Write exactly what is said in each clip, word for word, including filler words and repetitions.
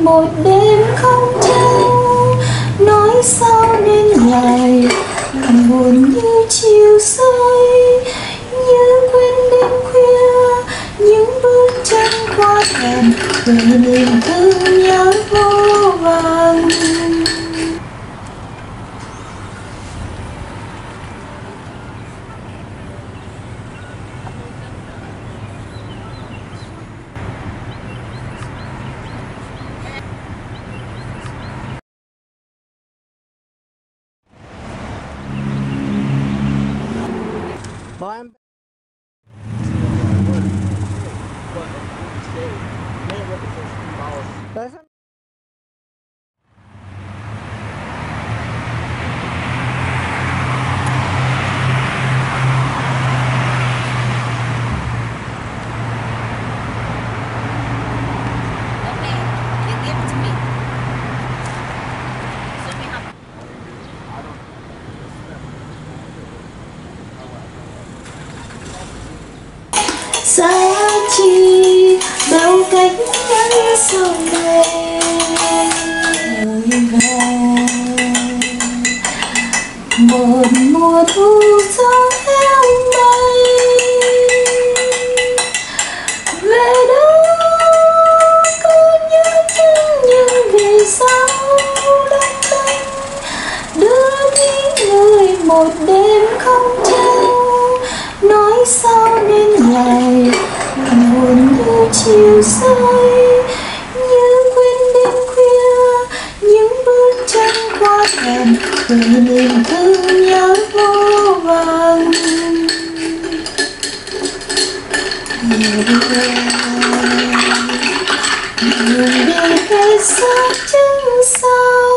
một đêm không trao, nói sao nên lời lòng buồn như chiều rơi, như quên đêm khuya những bước chân qua thềm gửi niềm thương nhớ vô vàn. Well, I'm That's Xa chi bao cách ngắn sau này người về một mùa thu gió theo mây về đâu có nhớ chân nhưng vì sao đắng cay đưa đi người một đêm không trao, nói sao nên lời lòng buồn như chiều rơi, như quên đêm khuya những bước chân qua thềm gửi niềm thương nhớ vô vàn. Người đi người đi cây xa chân sau,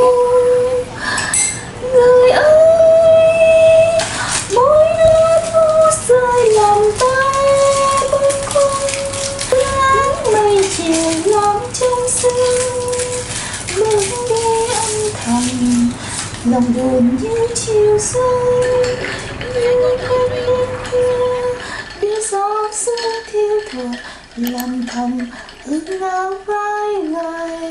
người ơi mỗi đứa thu rơi làm tay bâng khuâng, áng mây chiều lắm trong sương bước đi âm thầm lòng buồn như chiều rơi, như quên đêm khuya đưa gió sương thiêu thùa làm thầm ước ao vai người.